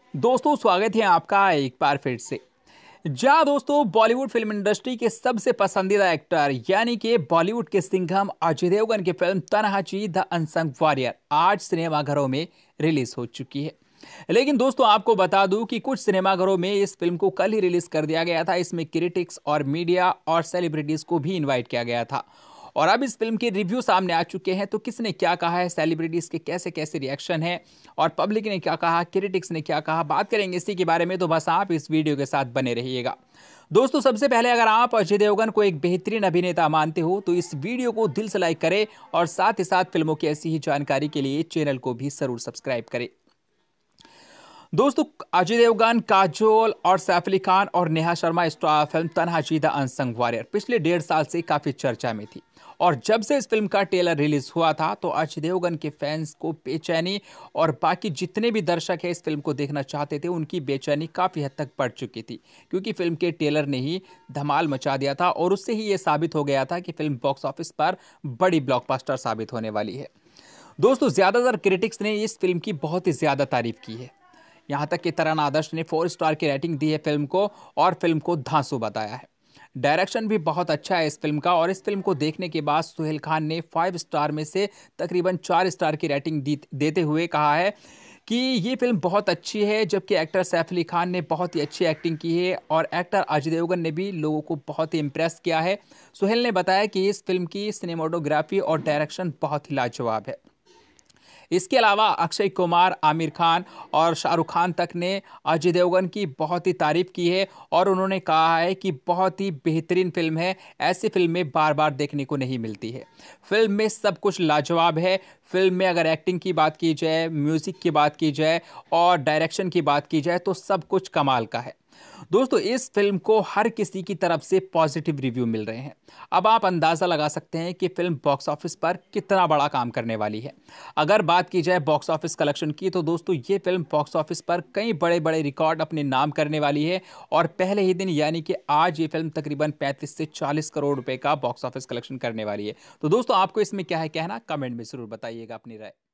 दोस्तों स्वागत है आपका एक बार फिर से। जहां दोस्तों बॉलीवुड फिल्म इंडस्ट्री के सबसे पसंदीदा एक्टर यानी कि बॉलीवुड के सिंघम अजय देवगन की film Tanhaji the unsung warrior आज सिनेमाघरों में रिलीज हो चुकी है। लेकिन दोस्तों आपको बता दूं कि कुछ सिनेमाघरों में इस फिल्म को कल ही रिलीज कर दिया गया था। इसमें क्रिटिक्स और मीडिया और सेलिब्रिटीज को भी इनवाइट किया गया था। और अब इस फिल्म के रिव्यू सामने आ चुके हैं, तो किसने क्या कहा है, सेलिब्रिटीज के कैसे कैसे रिएक्शन है और पब्लिक ने क्या कहा, क्रिटिक्स ने क्या कहा, बात करेंगे इसी के बारे में। तो बस आप इस वीडियो के साथ बने रहिएगा। दोस्तों सबसे पहले अगर आप अजय देवगन को एक बेहतरीन अभिनेता मानते हो तो इस वीडियो को दिल से लाइक करें और साथ ही साथ फिल्मों की ऐसी ही जानकारी के लिए चैनल को भी जरूर सब्सक्राइब करें। दोस्तों अजय देवगन, काजोल और सैफ अली खान और Neha Sharma star film Tanhaji the unsung warrior पिछले 1.5 साल से काफी चर्चा में थी। और जब से इस फिल्म का ट्रेलर रिलीज हुआ था तो अजय देवगन के फैंस को बेचैनी और बाकी जितने भी दर्शक हैं इस फिल्म को देखना चाहते थे उनकी बेचैनी काफी हद तक बढ़ चुकी थी, क्योंकि फिल्म के ट्रेलर ने ही धमाल मचा दिया था और उससे ही ये साबित हो गया था कि फिल्म बॉक्स ऑफिस पर बड़ी ब्लॉकबस्टर साबित होने वाली है। दोस्तों ज्यादातर क्रिटिक्स ने इस फिल्म की बहुत ही ज्यादा तारीफ की है। यहाँ तक कि तरण आदर्श ने 4 स्टार की रेटिंग दी है फिल्म को और फिल्म को धांसू बताया है। डायरेक्शन भी बहुत अच्छा है इस फिल्म का और इस फिल्म को देखने के बाद सुहेल खान ने 5 स्टार में से तकरीबन 4 स्टार की रेटिंग देते हुए कहा है कि ये फिल्म बहुत अच्छी है, जबकि एक्टर सैफ अली खान ने बहुत ही अच्छी एक्टिंग की है और एक्टर अजय देवगन ने भी लोगों को बहुत ही इम्प्रेस किया है। सुहेल ने बताया कि इस फिल्म की सिनेमाटोग्राफी और डायरेक्शन बहुत ही लाजवाब है। इसके अलावा अक्षय कुमार, आमिर खान और शाहरुख खान तक ने अजय देवगन की बहुत ही तारीफ की है और उन्होंने कहा है कि बहुत ही बेहतरीन फिल्म है, ऐसी फिल्में बार बार देखने को नहीं मिलती है। फिल्म में सब कुछ लाजवाब है। फिल्म में अगर एक्टिंग की बात की जाए, म्यूजिक की बात की जाए और डायरेक्शन की बात की जाए तो सब कुछ कमाल का है। दोस्तों इस फिल्म को हर किसी की तरफ से पॉजिटिव रिव्यू मिल रहे हैं। अब आप अंदाजा लगा सकते हैं कि फिल्म बॉक्स ऑफिस पर कितना बड़ा काम करने वाली है। अगर बात की जाए बॉक्स ऑफिस कलेक्शन की तो दोस्तों ये फिल्म बॉक्स ऑफिस पर कई बड़े बड़े रिकॉर्ड अपने नाम करने वाली है और पहले ही दिन यानी कि आज ये फिल्म तकरीबन 35 से 40 करोड़ रुपए का बॉक्स ऑफिस कलेक्शन करने वाली है। तो दोस्तों आपको इसमें क्या है कहना, कमेंट में जरूर बताइएगा अपनी राय।